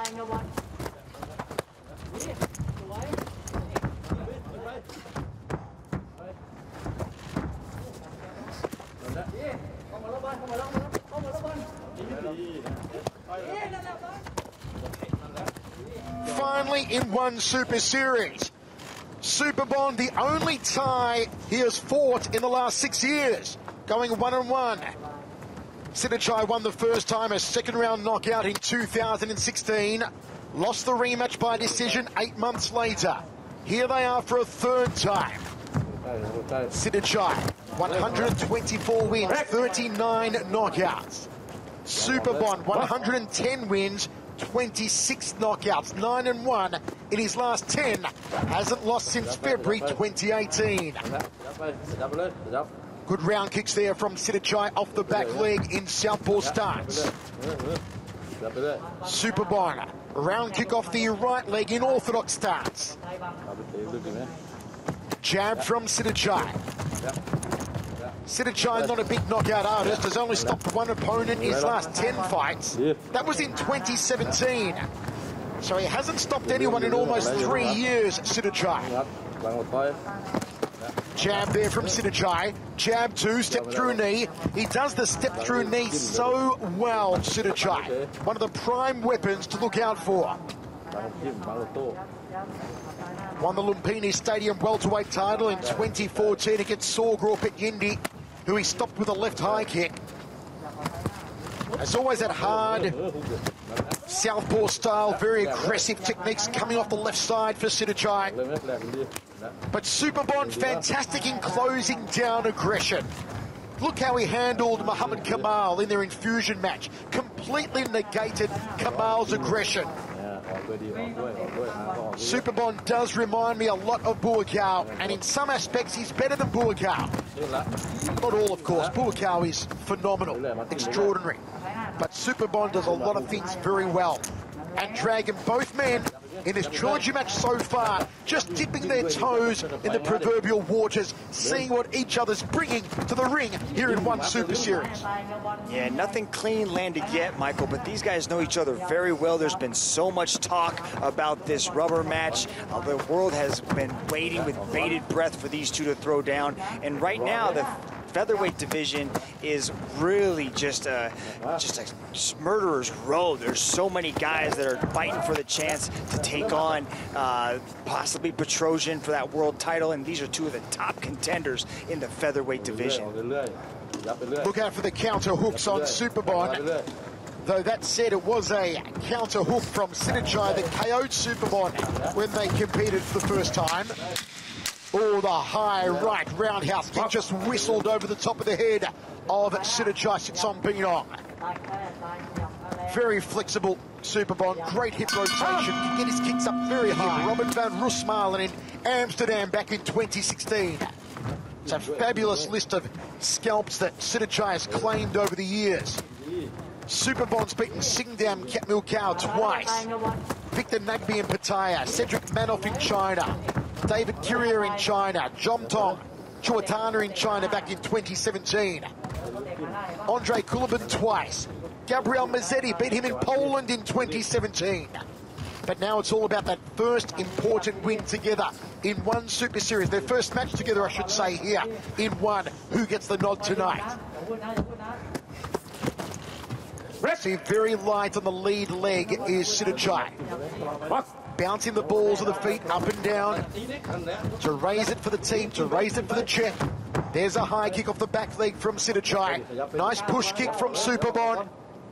Finally in one Super Series. Superbon, the only tie he has fought in the last 6 years, going 1-1. Sitthichai won the first time, a second-round knockout in 2016. Lost the rematch by decision 8 months later. Here they are for a third time. Sitthichai, 124 wins, 39 knockouts. Superbon, 110 wins, 26 knockouts, 9-1 in his last 10. Hasn't lost since February 2018. Good round kicks there from Sitthichai off the back leg in southpaw stance. Superbon, round kick off the right leg in orthodox stance. Jab from Sitthichai. Sitthichai, not a big knockout artist, has only stopped one opponent in his last 10 fights. That was in 2017. So he hasn't stopped anyone in almost 3 years, Sitthichai. Jab there from Sitthichai. Jab 2, step through knee. He does the step through knee so well, Sitthichai. One of the prime weapons to look out for. Won the Lumpini Stadium welterweight title in 2014 against Sawgrop at Yindi, who he stopped with a left high kick. Has always had hard southpaw style, very aggressive techniques coming off the left side for Sitthichai. But Superbon, fantastic in closing down aggression. Look how he handled Muhammad Kamal in their infusion match. Completely negated Kamal's aggression. Superbon does remind me a lot of Buakaw, and in some aspects he's better than Buakaw. Not all, of course. Buakaw is phenomenal, extraordinary. But Superbon does a lot of things very well. And dragging both men in this trilogy match so far, just dipping their toes in the proverbial waters, seeing what each other's bringing to the ring here in one Super Series. Yeah, nothing clean landed yet, Michael, but these guys know each other very well. There's been so much talk about this rubber match. The world has been waiting with bated breath for these two to throw down. And right now, the featherweight division is really just a murderer's row. There's so many guys that are fighting for the chance to take on possibly Petrosian for that world title, and these are two of the top contenders in the featherweight division. Look out for the counter hooks on Superbon. Though that said, it was a counter hook from Sitthichai that KO'd Superbon when they competed for the first time. Oh, the high right roundhouse kick just whistled over the top of the head of Sitthichai Sitsongbinong. Very flexible Superbon, great hip rotation, can get his kicks up very high. Robin van Roosmalen in Amsterdam back in 2016. It's a fabulous list of scalps that Sitthichai has claimed over the years. Superbon's beaten Singdam Katmilkau twice. Victor Nagby in Pattaya, Cedric Manoff in China, David Courier in China, Jomtong Chuatana in China back in 2017. Andre Kulibin twice. Gabriel Mazzetti beat him in Poland in 2017. But now it's all about that first important win together in one Super Series. Their first match together, I should say, here in one. Who gets the nod tonight? See, very light on the lead leg is Sitthichai. Bouncing the balls of the feet up and down to raise it for the team, to raise it for the check. There's a high kick off the back leg from Sitthichai. Nice push kick from Superbon.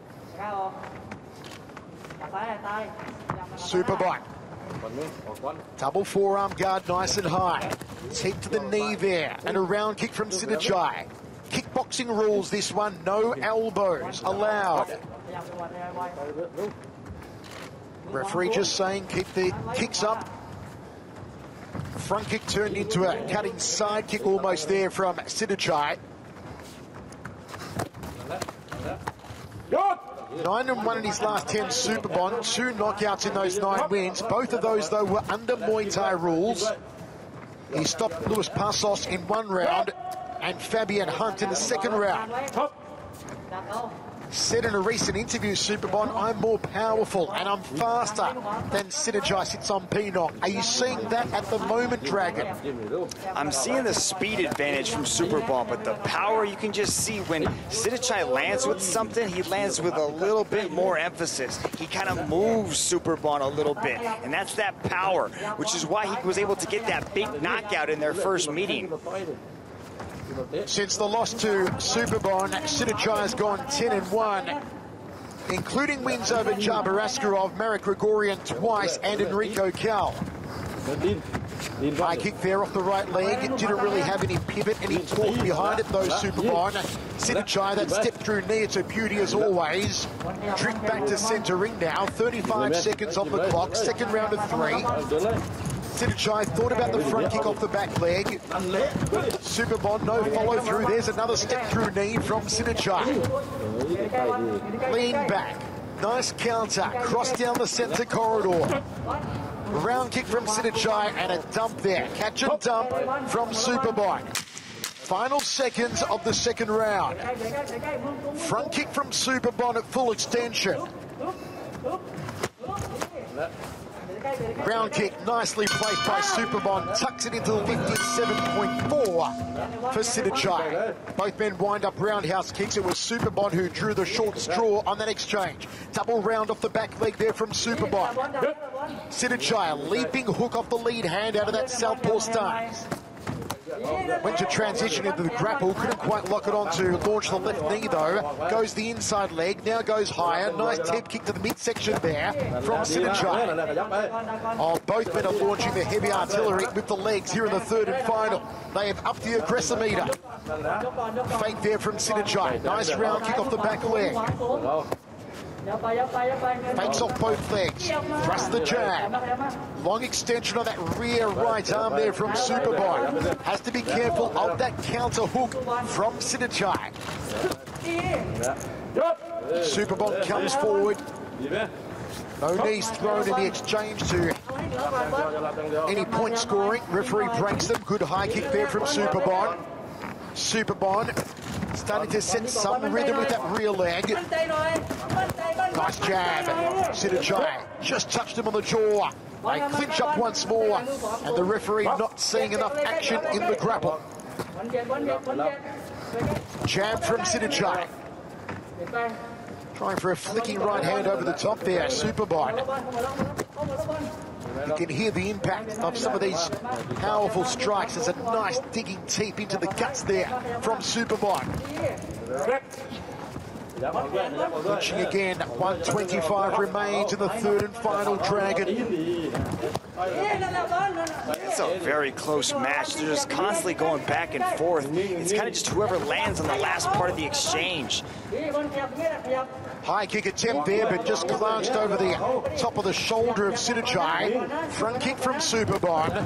Superbon. Double forearm guard, nice and high. Hit to the knee there, and a round kick from Sitthichai. Kickboxing rules this one, no elbows allowed. Referee just saying keep the kicks up. Front kick turned into a cutting side kick almost there from Sitthichai. 9-1 in his last 10 Superbon, 2 knockouts in those 9 wins. Both of those, though, were under Muay Thai rules. He stopped Luis Passos in 1 round and Fabian Hunt in the 2nd round. said in a recent interview, Superbon, I'm more powerful and I'm faster than Sitthichai sits on Pinong. Are you seeing that at the moment, Dragon? I'm seeing the speed advantage from Superbon, but the power you can just see when Sitthichai lands with something, he lands with a little bit more emphasis. He kind of moves Superbon a little bit, and that's that power, which is why he was able to get that big knockout in their first meeting. Since the loss to Superbon, Sitthichai has gone 10-1, including wins over Jabar Askarov, Marek Grigorian twice, and Enrico Cal. High kick there off the right leg. It didn't really have any pivot, any torque behind it, though, Superbon. Sitthichai, that step through knee, it's a beauty as always. Drift back to centre ring now. 35 seconds on the clock, second round of 3. Sitthichai thought about the front kick off the back leg. Superbon, no follow through. There's another step through knee from Sitthichai. Lean back. Nice counter. Cross down the centre corridor. Round kick from Sitthichai and a dump there. Catch and dump from Superbon. Final seconds of the second round. Front kick from Superbon at full extension. Ground kick nicely placed by Superbon, tucks it into the 57.4 for Sitthichai. Both men wind up roundhouse kicks. It was Superbon who drew the short straw on that exchange. Double round off the back leg there from Superbon. Sitthichai leaping hook off the lead hand out of that southpaw stance. Went to transition into the grapple, couldn't quite lock it on to launch the left knee though. Goes the inside leg, now goes higher. Nice tip kick to the midsection there from Sitthichai. Oh, both men are launching the heavy artillery with the legs here in the third and final. They have upped the aggressor meter. Fake there from Sitthichai. Nice round kick off the back leg. Fakes off both legs. Thrust the jab. Long extension on that rear right arm there from Superbon. Has to be careful of that counter hook from Sitthichai. Superbon comes forward. No knees thrown in the exchange to any point scoring. Referee breaks them. Good high kick there from Superbon. Superbon starting to set some rhythm with that rear leg. Nice jab. Sitthichai just touched him on the jaw. They clinch up once more, and the referee not seeing enough action in the grapple. Jab from Sitthichai. Trying for a flicking right hand over the top there, Superbon. You can hear the impact of some of these powerful strikes. There's a nice digging deep into the guts there from Superbon. Punching again, 125 remains in the third and final, Dragon. It's a very close match. They're just constantly going back and forth. It's kind of just whoever lands on the last part of the exchange. High kick attempt there, but just glanced over the top of the shoulder of Sitthichai. Front kick from Superbon.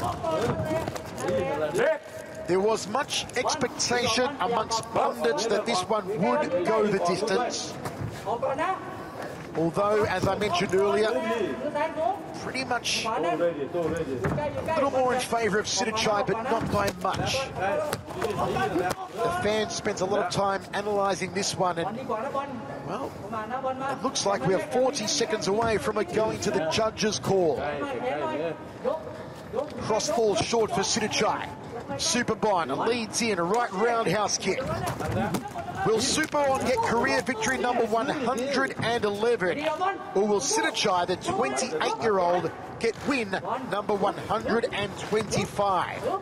There was much expectation amongst pundits that this one would go the distance. Although, as I mentioned earlier, pretty much a little more in favour of Sitthichai, but not by much. The fans spent a lot of time analysing this one, and, well, it looks like we are 40 seconds away from it going to the judges' call. Cross falls short for Sitthichai. Superbon leads in, a right roundhouse kick. Will Superbon get career victory number 111? Or will Sitthichai, the 28-year-old, get win number 125?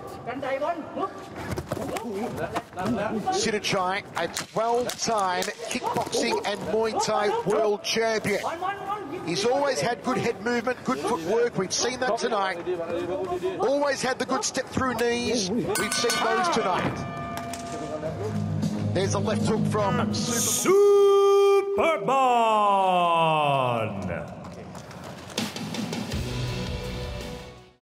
Sitthichai, a 12-time kickboxing and Muay Thai world champion. He's always had good head movement, good footwork. We've seen that tonight. Always had the good step through knees. We've seen those tonight. There's a left hook from Superbon.